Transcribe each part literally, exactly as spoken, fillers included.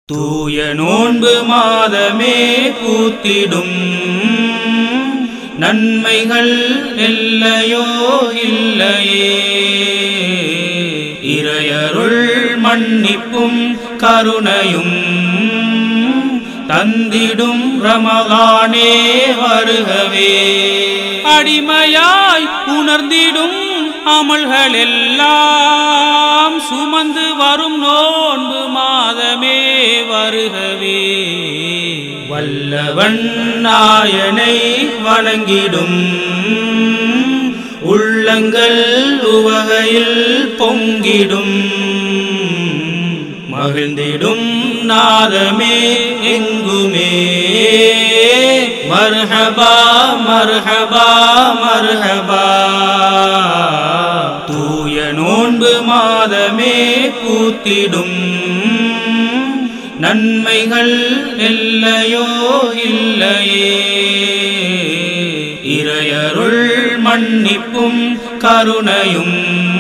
தூய நோன்பு மாதமே பூத்திடும் நன்மைகள் எல்லையோ இல்லையே. இறையருள் மன்னிப்பும் கருணையும் தந்திடும் ரமலானே வருகவே. அடிமையாய் உணர்ந்திடும் அமல்கள் எல்லாம் சுமந்து வரும் நோன்பு மாதமே வருகவே. வல்லவன் நாயனை வணங்கிடும் உள்ளங்கள் உவகையில் பொங்கிடும் மகிழ்ந்திடும் நாதமே எங்குமே. மர்ஹபா மர்ஹபா மர்ஹபா. தூய நோன்பு மாதமே பூத்திடும் நன்மைகள் எல்லையோ இல்லையே. இறையருள் மன்னிப்பும் கருணையும்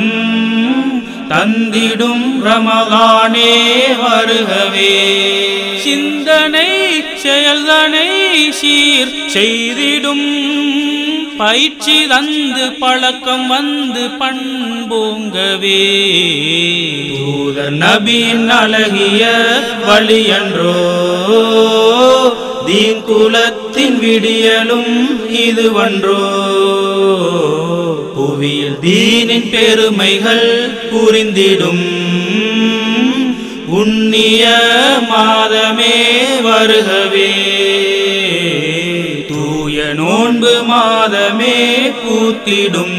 தந்திடும் ரமலானே வருகவே. சிந்தனை செயல்தனை சீர் செய்திடும் பயிற்சி தந்து பழக்கம் வந்து பண்போங்கவே. தூதர் நபியின் அழகிய வழியன்றோ தீன் குலத்தின் விடியலும் இதுவன்றோ. புவியில் தீனின் பெருமைகள் புரிந்திடும் புண்ணிய மாதமே வருகவே. தூய நோன்பு மாதமே பூத்திடும்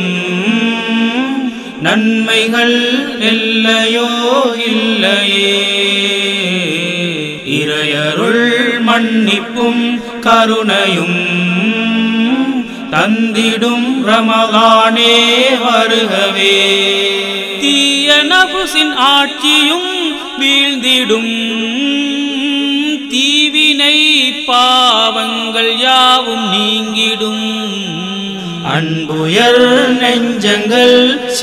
நன்மைகள் எல்லையோ இல்லையே. இறையருள் மன்னிப்பும் கருணையும் தந்திடும் ரமலானே வருகவே. தீய நபுசின் ஆட்சியும் வீழ்ந்திடும் தீவினை பாவங்கள் யாவும் நீங்கிடும். அன்புயர் நெஞ்சங்கள்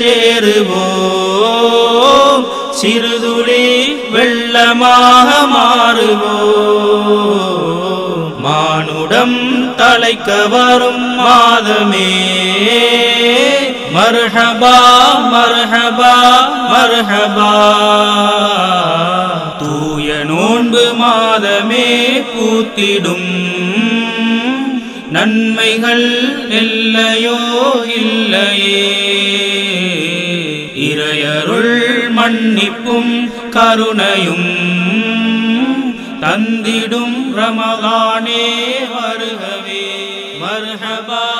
சேருவோம் சிறுதுளி வெள்ளமாக மாறுவோம். மானுடம் தலைக்க வரும் மாதமே மர்ஹபா மர்ஹபா மர்ஹபா. தூய நோன்பு மாதமே பூத்திடும் நன்மைகள் எல்லையோ இல்லையே. இறையருள் மன்னிப்பும் கருணையும் தந்திடும் ரமலானே வருகவே. மர்ஹபா